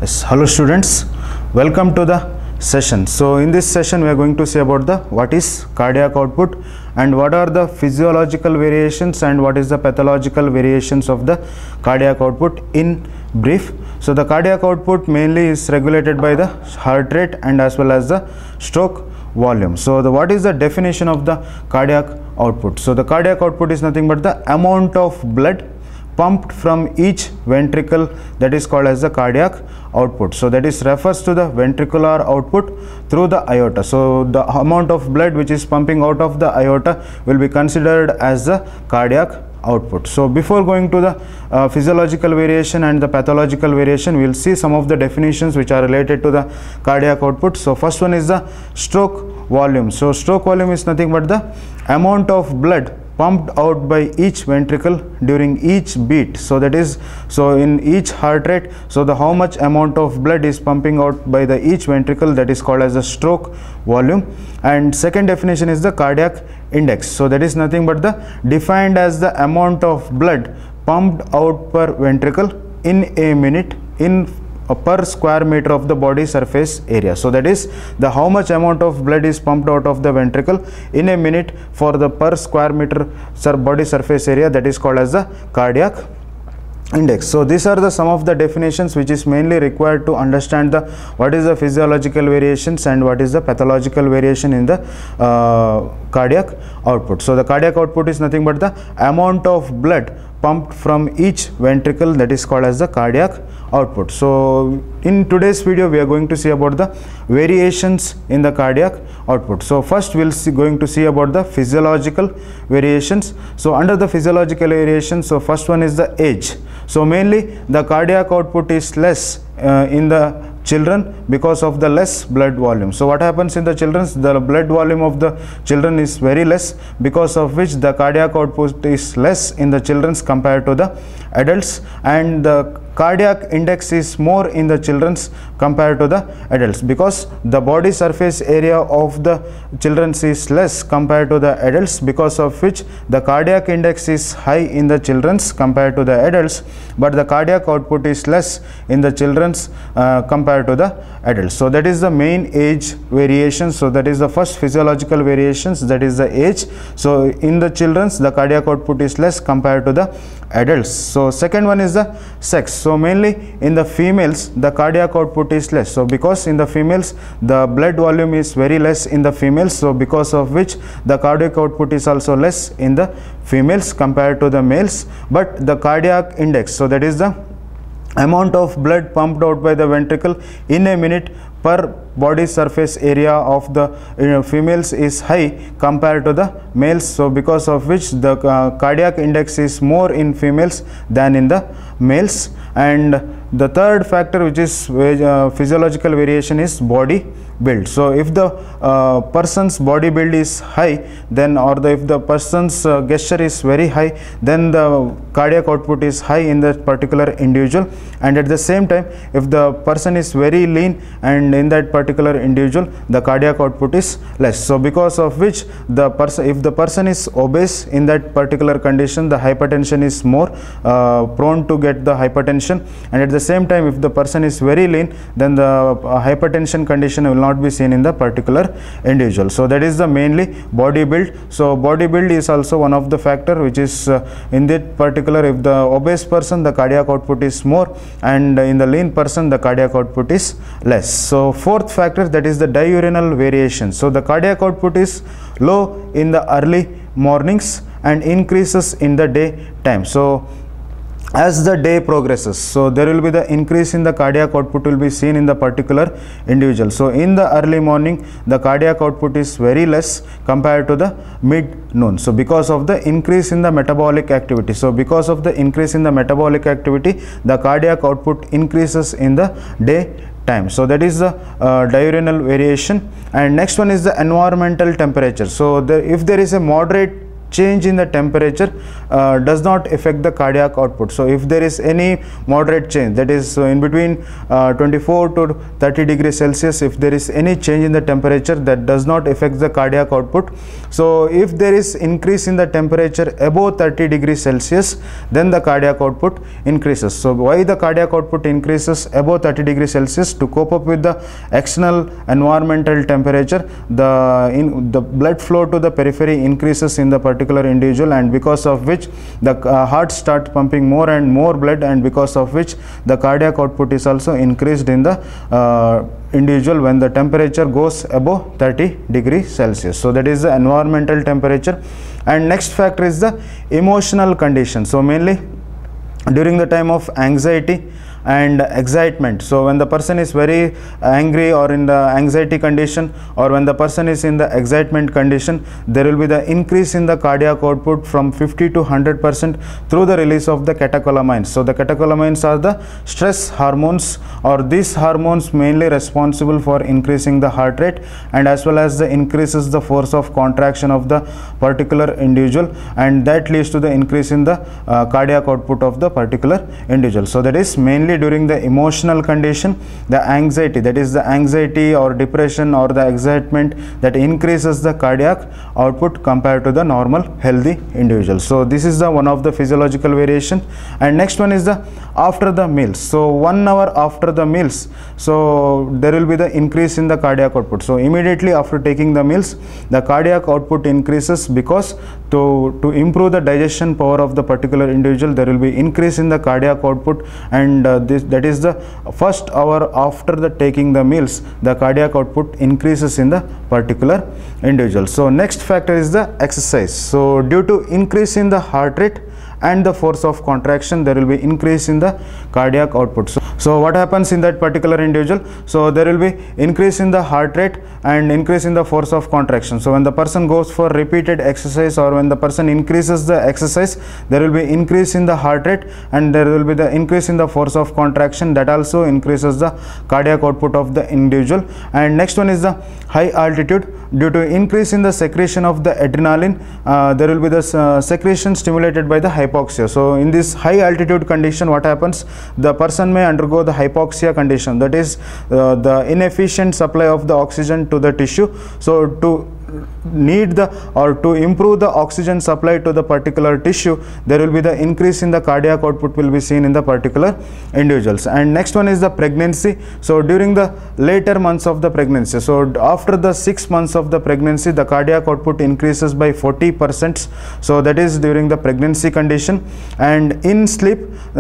Yes, hello students, welcome to the session. So in this session we are going to see about the what is cardiac output and what are the physiological variations and what is the pathological variations of the cardiac output in brief. So the cardiac output mainly is regulated by the heart rate and as well as the stroke volume. So what is the definition of the cardiac output? So the cardiac output is nothing but the amount of blood pumped from each ventricle, that is called as the cardiac output. So that is refers to the ventricular output through the aorta. So the amount of blood which is pumping out of the aorta will be considered as the cardiac output. So before going to the physiological variation and the pathological variation, we will see some of the definitions which are related to the cardiac output. So first one is the stroke volume. So stroke volume is nothing but the amount of blood pumped out by each ventricle during each beat. So that is, so in each heart rate, so the how much amount of blood is pumping out by the each ventricle, that is called as the stroke volume. And second definition is the cardiac index. So that is nothing but the defined as the amount of blood pumped out per ventricle in a minute in per square meter of the body surface area. So that is the how much amount of blood is pumped out of the ventricle in a minute for the per square meter body surface area, that is called as the cardiac index. So these are the some of the definitions which is mainly required to understand the what is the physiological variations and what is the pathological variation in the cardiac output. So the cardiac output is nothing but the amount of blood pumped from each ventricle, that is called as the cardiac output. So in today's video we are going to see about the variations in the cardiac output. So first we'll going to see about the physiological variations. So under the physiological variations, so first one is the age. So mainly the cardiac output is less in the children because of the less blood volume. So what happens in the children, the blood volume of the children is very less, because of which the cardiac output is less in the children compared to the adults, and the cardiac index is more in the children's compared to the adults, because the body surface area of the children is less compared to the adults, because of which the cardiac index is high in the children's compared to the adults, but the cardiac output is less in the children's compared to the adults. So that is the main age variation. So that is the first physiological variations, that is the age. So in the children's the cardiac output is less compared to the adults. So second one is the sex. So mainly in the females the cardiac output is less. So because in the females the blood volume is very less in the females, so because of which the cardiac output is also less in the females compared to the males. But the cardiac index, so that is the amount of blood pumped out by the ventricle in a minute per body surface area of the females is high compared to the males. So because of which the cardiac index is more in females than in the males. And the third factor which is physiological variation is body build. So if the person's body build is high, then if the person's gesture is very high, then the cardiac output is high in that particular individual. And at the same time, if the person is very lean and in that particular individual the cardiac output is less. So because of which the person, if the person is obese, in that particular condition the hypertension is more prone to get the hypertension, and at the same time if the person is very lean, then the hypertension condition will not be seen in the particular individual. So that is the mainly body build. So body build is also one of the factor which is in that particular, if the obese person the cardiac output is more, and in the lean person the cardiac output is less. So fourth factor, that is the diurnal variation. So the cardiac output is low in the early mornings and increases in the daytime. So as the day progresses, so there will be the increase in the cardiac output will be seen in the particular individual. So in the early morning the cardiac output is very less compared to the mid noon. So because of the increase in the metabolic activity, so because of the increase in the metabolic activity the cardiac output increases in the day time. So that is the diurnal variation. And next one is the environmental temperature. So if there is a moderate change in the temperature does not affect the cardiac output. So if there is any moderate change, that is in between 24 to 30 degrees Celsius, if there is any change in the temperature, that does not affect the cardiac output. So if there is increase in the temperature above 30 degrees Celsius, then the cardiac output increases. So why the cardiac output increases above 30 degrees Celsius? To cope up with the external environmental temperature, the blood flow to the periphery increases in the particular individual, and because of which the heart starts pumping more and more blood, and because of which the cardiac output is also increased in the individual when the temperature goes above 30 degrees Celsius. So that is the environmental temperature. And next factor is the emotional condition. So mainly during the time of anxiety and excitement, so when the person is very angry or in the anxiety condition, or when the person is in the excitement condition, there will be the increase in the cardiac output from 50 to 100% through the release of the catecholamines. So the catecholamines are the stress hormones, or these hormones mainly responsible for increasing the heart rate, and as well as the increases the force of contraction of the particular individual, and that leads to the increase in the cardiac output of the particular individual. So that is mainly during the emotional condition, the anxiety, that is the anxiety or depression or the excitement, that increases the cardiac output compared to the normal healthy individual. So this is the one of the physiological variation. And next one is the after the meals. So 1 hour after the meals, so there will be the increase in the cardiac output. So immediately after taking the meals, the cardiac output increases, because to improve the digestion power of the particular individual, there will be increase in the cardiac output, and that is the first hour after the taking the meals, the cardiac output increases in the particular individual. So next factor is the exercise. So due to increase in the heart rate and the force of contraction, there will be increase in the cardiac output. So what happens in that particular individual? So there will be increase in the heart rate and increase in the force of contraction. So when the person goes for repeated exercise, or when the person increases the exercise, there will be increase in the heart rate, and there will be the increase in the force of contraction, that also increases the cardiac output of the individual. And next one is the high altitude. Due to increase in the secretion of the adrenaline, there will be the secretion stimulated by the hypoxia. So in this high altitude condition, what happens? The person may undergo the hypoxia condition, that is the inefficient supply of the oxygen to the tissue. So to improve the oxygen supply to the particular tissue, there will be the increase in the cardiac output will be seen in the particular individuals. And next one is the pregnancy. So during the later months of the pregnancy, so after the 6 months of the pregnancy, the cardiac output increases by 40%. So that is during the pregnancy condition. And in sleep,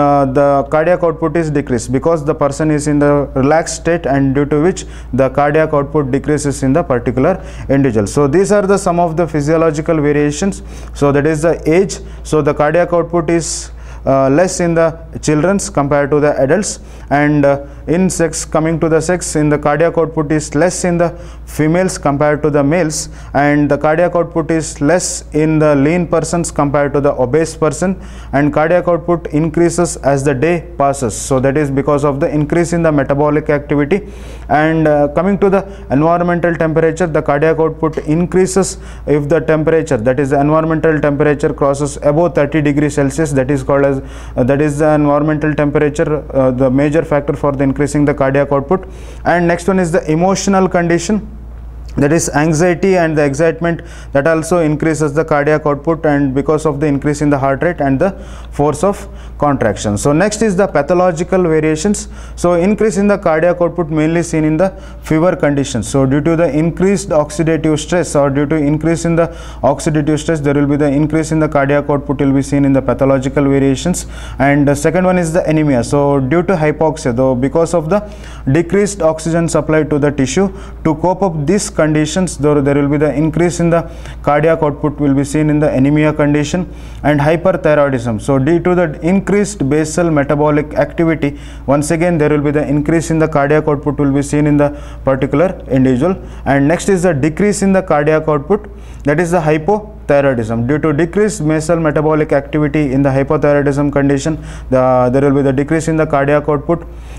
the cardiac output is decreased, because the person is in the relaxed state, and due to which the cardiac output decreases in the particular individual. So these are the some of the physiological variations. So that is the age. So the cardiac output is less in the children's compared to the adults, and in sex, coming to the sex, in the cardiac output is less in the females compared to the males, and the cardiac output is less in the lean persons compared to the obese person, and cardiac output increases as the day passes. So that is because of the increase in the metabolic activity. And coming to the environmental temperature, the cardiac output increases if the temperature, that is the environmental temperature, crosses above 30 degrees Celsius. That is called as that is the environmental temperature, the major factor for the increasing the cardiac output. And next one is the emotional condition, that is anxiety and the excitement, that also increases the cardiac output, and because of the increase in the heart rate and the force of contraction. So next is the pathological variations. So increase in the cardiac output mainly seen in the fever conditions. So due to the increased oxidative stress, or due to increase in the oxidative stress, there will be the increase in the cardiac output will be seen in the pathological variations. And the second one is the anemia. So due to hypoxia, though, because of the decreased oxygen supply to the tissue, to cope up this conditions, there will be the increase in the cardiac output will be seen in the anemia condition. And hyperthyroidism. So due to the increased basal metabolic activity, once again there will be the increase in the cardiac output will be seen in the particular individual. And next is the decrease in the cardiac output, that is the hypothyroidism. Due to decreased basal metabolic activity in the hypothyroidism condition, there will be the decrease in the cardiac output.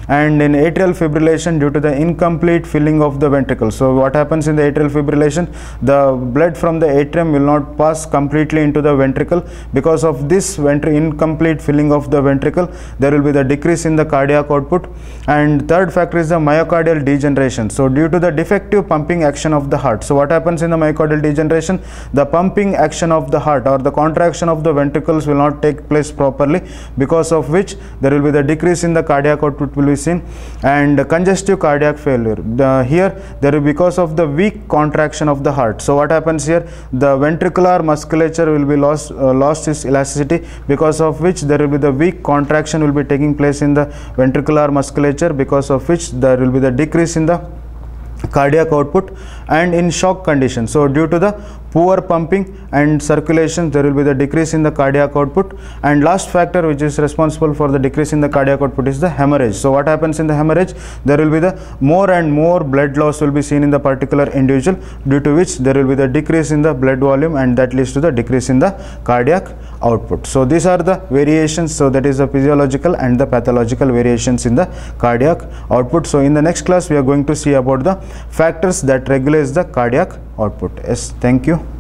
and in atrial fibrillation due to the incomplete filling of the ventricle. So what happens in the atrial fibrillation? The blood from the atrium will not pass completely into the ventricle. Because of this incomplete filling of the ventricle, there will be the decrease in the cardiac output. And third factor is the myocardial degeneration. So due to the defective pumping action of the heart, so what happens in the myocardial degeneration? The pumping action of the heart or the contraction of the ventricles will not take place properly, because of which there will be the decrease in the cardiac output will be seen. And congestive cardiac failure, here there will be because of the weak contraction of the heart. So what happens here? The ventricular musculature will be lost its elasticity, because of which there will be the weak contraction will be taking place in the ventricular musculature, because of which there will be the decrease in the cardiac output. And in shock condition, so due to the poor pumping and circulation, there will be the decrease in the cardiac output. And last factor which is responsible for the decrease in the cardiac output is the hemorrhage. So what happens in the hemorrhage? There will be the more and more blood loss will be seen in the particular individual, due to which there will be the decrease in the blood volume, and that leads to the decrease in the cardiac output. So these are the variations. So that is the physiological and the pathological variations in the cardiac output. So in the next class we are going to see about the factors that regulates the cardiac output. Yes, thank you.